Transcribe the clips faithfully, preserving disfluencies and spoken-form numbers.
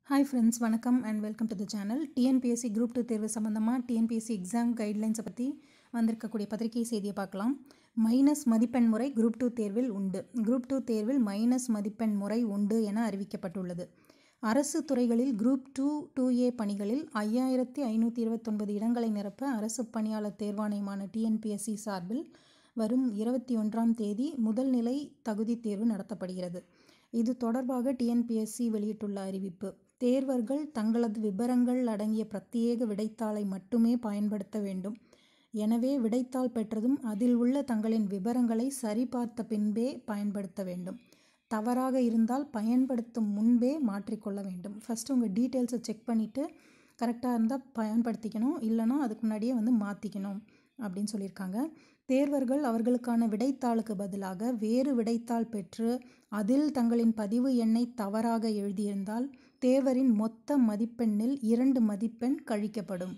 Hi friends, வணக்கம் and welcome to the channel. T N P S C Group two தேர்வு சம்பந்தமா T N P S C exam கைட்லைன்ஸை பற்றி வந்திருக்கக்கூடிய பத்திரிகை செய்தியை பார்க்கலாம். மைனஸ் மதிப்பெண் முறை குரூப் டூ தேர்வில் உண்டு. குரூப் டூ தேர்வில் மைனஸ் மதிப்பெண் முறை உண்டு என அறிவிக்கப்பட்டுள்ளது. அரசு துறைகளில் குரூப் டூ டூ ஏ பணிகளில் ஐயாயிரத்தி ஐநூற்றி இருபத்தொன்பது இடங்களை நிரப்ப அரசு பணியாளர் தேர்வாணையமான T N P S C சார்பில் வரும் இருபத்தி ஒன்றாம் தேதி முதல் நிலை தகுதி தேர்வு நடத்தப்படுகிறது. இது தொடர்பாக T N P S C வெளியிட்டுள்ள அறிவிப்பு: தேர்வர்கள் தங்களது விபரங்கள் அடங்கிய பிரத்யேக விடைத்தாளை மட்டுமே பயன்படுத்த வேண்டும். எனவே விடைத்தாள் பெற்றதும் அதில் உள்ள தங்களின் விபரங்களை சரிபார்த்த பின்பே பயன்படுத்த வேண்டும். தவறாக இருந்தால் பயன்படுத்தும் முன்பே மாற்றிக்கொள்ள வேண்டும். ஃபஸ்ட்டு உங்கள் டீட்டெயில்ஸை செக் பண்ணிவிட்டு கரெக்டாக இருந்தால் பயன்படுத்திக்கணும், இல்லைனா அதுக்கு முன்னாடியே வந்து மாற்றிக்கணும் அப்படின்னு சொல்லியிருக்காங்க. தேர்வர்கள் அவர்களுக்கான விடைத்தாளுக்கு பதிலாக வேறு விடைத்தாள் பெற்று அதில் தங்களின் பதிவு எண்ணை தவறாக எழுதியிருந்தால் தேர்வரின் மொத்த மதிப்பெண்ணில் இரண்டு மதிப்பெண் கழிக்கப்படும்.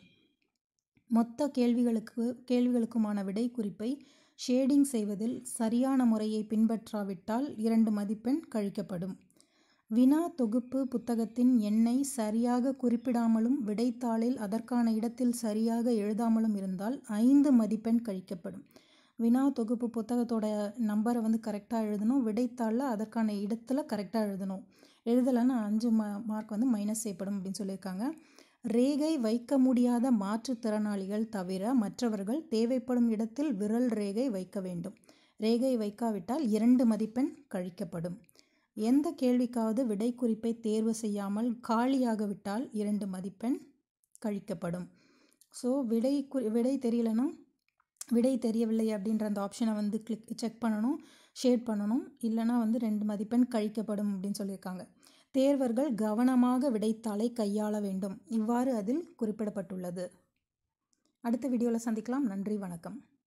மொத்த கேள்விகளுக்கு கேள்விகளுக்குமான விடை குறிப்பை ஷேடிங் செய்வதில் சரியான முறையை பின்பற்றாவிட்டால் இரண்டு மதிப்பெண் கழிக்கப்படும். வினா தொகுப்பு புத்தகத்தின் எண்ணை சரியாக குறிப்பிடாமலும் விடைத்தாளில் அதற்கான இடத்தில் சரியாக எழுதாமலும் இருந்தால் ஐந்து மதிப்பெண் கழிக்கப்படும். வினா தொகுப்பு புத்தகத்தோட நம்பரை வந்து கரெக்டாக எழுதணும், விடைத்தாளில் அதற்கான இடத்துல கரெக்டாக எழுதணும். எழுதலைன்னா அஞ்சு மா மார்க் வந்து மைனஸ் செய்யப்படும் அப்படின்னு சொல்லியிருக்காங்க. ரேகை வைக்க முடியாத மாற்றுத்திறனாளிகள் தவிர மற்றவர்கள் தேவைப்படும் இடத்தில் விரல் ரேகை வைக்க வேண்டும். ரேகை வைக்காவிட்டால் இரண்டு மதிப்பெண் கழிக்கப்படும். எந்த கேள்விக்காவது விடை குறிப்பை தேர்வு செய்யாமல் காலியாக விட்டால் இரண்டு மதிப்பெண் கழிக்கப்படும். ஸோ விடை குறி விடை தெரியலைன்னா விடை தெரியவில்லை அப்படின்ற அந்த ஆப்ஷனை வந்து கிளிக் செக் பண்ணணும், ஷேட் பண்ணணும், இல்லைனா வந்து ரெண்டு மதிப்பெண் கழிக்கப்படும் அப்படின்னு சொல்லியிருக்காங்க. தேர்வர்கள் கவனமாக விடைத்தாளை கையாள வேண்டும், இவ்வாறு அதில் குறிப்பிடப்பட்டுள்ளது. அடுத்த வீடியோவில் சந்திக்கலாம். நன்றி, வணக்கம்.